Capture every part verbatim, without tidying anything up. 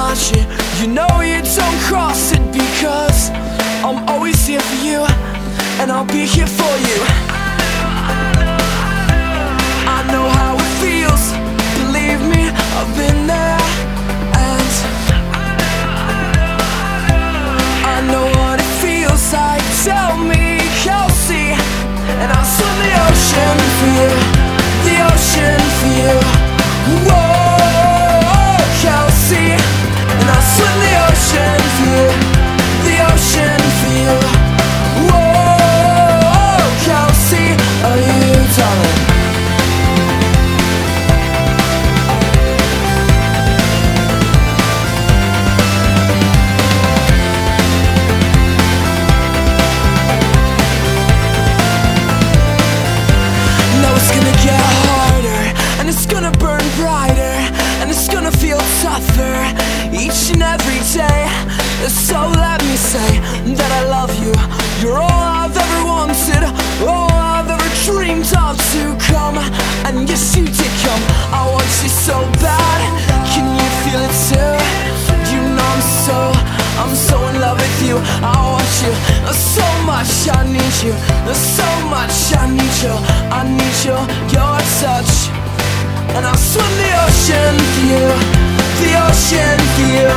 much, you know you don't cross it, because I'm always here for you, and I'll be here for you. I know how it feels, believe me, I've been there. And I know what it feels like, tell me, Kelsey, and I'll swim the ocean for you, the ocean for you. Whoa, Kelsey, and I'll swim the ocean for you, the ocean for you. Whoa, Kelsey, are you darling? It's gonna get harder, and it's gonna burn brighter, and it's gonna feel tougher each and every day. So let me say that I love you. You're all I've ever wanted, all I've ever dreamed of to come. And yes, you did come. I want you so bad. Can you feel it too? You know I'm so, I'm so in love with you. I want you so much, I need you so much, I need you, I need you, your touch. And I'll swim the ocean for you, the ocean for you.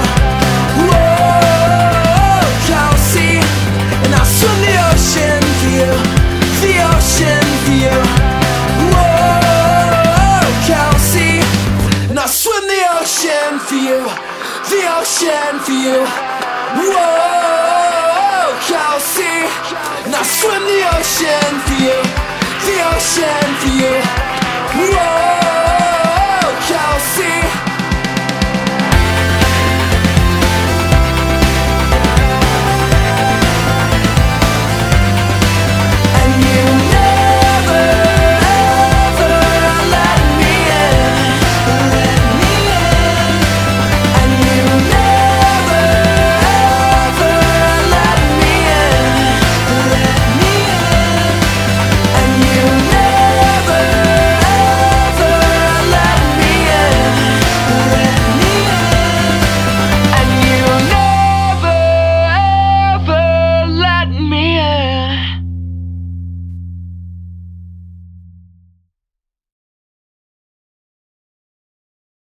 Whoa, Kelsey, and I'll swim the ocean for you, the ocean for you. Whoa, Kelsey, and I'll swim the ocean for you, the ocean for you. Whoa, Kelsey, and I'll swim the ocean for you, the ocean for you. Whoa.